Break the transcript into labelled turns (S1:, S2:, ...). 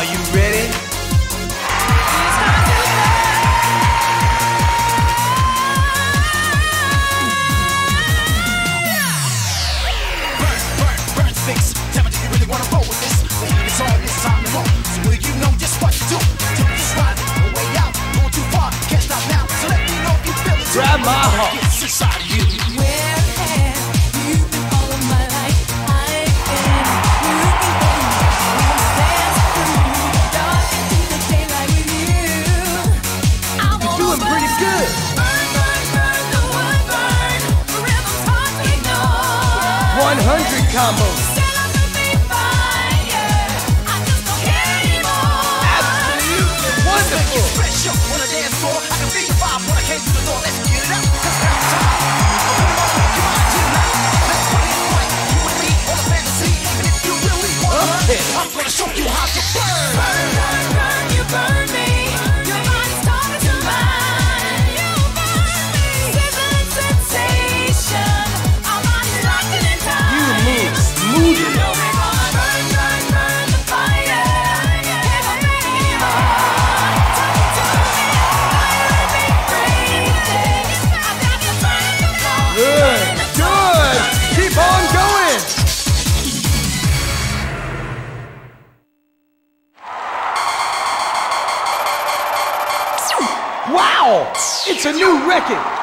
S1: Are you ready?
S2: Burn, fix. Tell me, do you really wanna roll with this? It's all this time to roll. So will you know just what to do? Temperature's rising, no way out. Going too far, can't stop now. So let me know if you feel it.
S1: Grab my heart.
S2: It's inside of you.
S3: Where have you been all of my life? I've been looking for you. Dance through dark into the daylight with you.
S1: You're doing pretty good.
S3: Burn, burn, burn, the wood burn. The rhythm's hard to ignore.
S1: 100 combos.
S3: Set up the big fire. I just don't care anymore.
S1: Absolutely wonderful.
S2: Fresh up on the dance floor. I can feel your vibe when I came through the door. Let's get it up. 'Cause now it's time. Open it up, come on, tonight. Let's put it right. You and me on a fantasy. Even if you really want to
S1: Okay.
S2: I'm gonna show you how to burn.
S3: Burn, burn, burn, you burn me. Your body's talking to mine. You burn me. Sizzling sensation. Our bodies locking in time.
S1: You move smoothly.
S3: You know we're gonna burn, burn, burn the fire. Can't hold back anymore. Talk to me. Fire be breathing. I've got you burning the floor.
S1: Good, good. Keep on going. Wow, it's a new record.